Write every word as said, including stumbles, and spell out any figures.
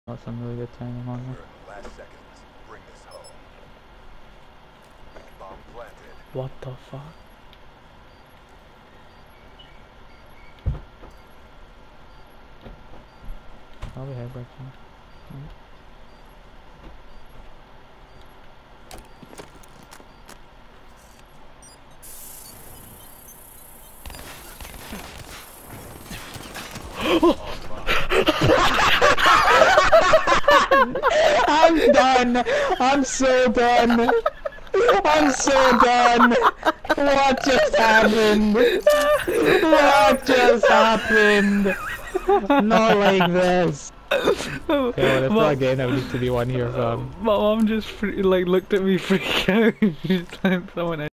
Got some really good timing on there. Last seconds. Bring this home. Bomb planted. What the fuck? Oh, we have Rekt. I'm done. I'm so done. I'm so done. What just happened? What just happened? Not like this. Yeah, well, it's not game that we need to be one here from. My mom just free, like looked at me freak out. She's like, someone